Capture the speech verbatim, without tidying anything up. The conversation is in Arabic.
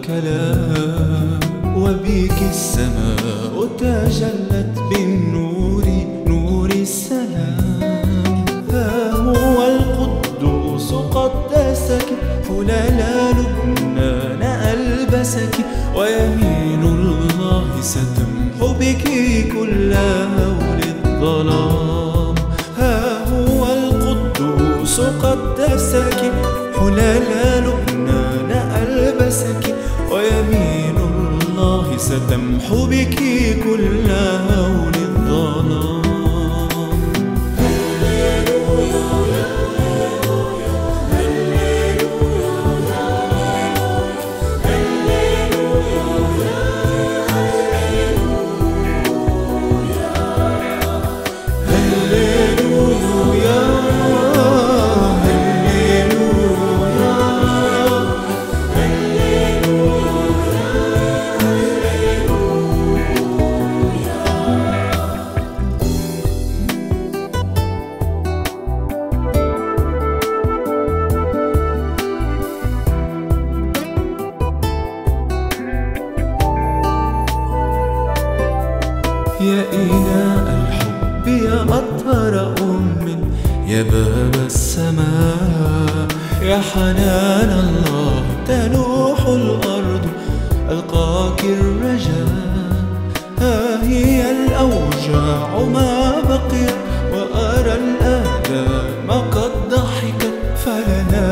والكلام، وبك السماء تجلت بالنور، نور السلام. ها هو القدوس قدسك، حلال لبنان ألبسك، ويمين الله ستمحو بك كل هول الظلام. ها هو القدوس قدسك، حلال لبنان ألبسك، ويمين الله ستمحو بك كل هول الظلام. يا إله الحب يا أطهر أم، يا باب السماء، يا حنان الله تلوح الأرض، ألقاك الرجاء. ها هي الأوجاع ما بقيت، وأرى الآلام قد ضحكت، فلنا